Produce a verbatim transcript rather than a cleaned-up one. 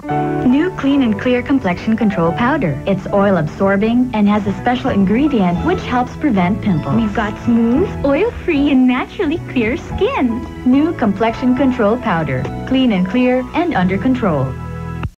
New Clean and Clear Complexion Control Powder. It's oil absorbing and has a special ingredient which helps prevent pimples. We've got smooth, oil-free, and naturally clear skin. New Complexion Control Powder. Clean and clear and under control.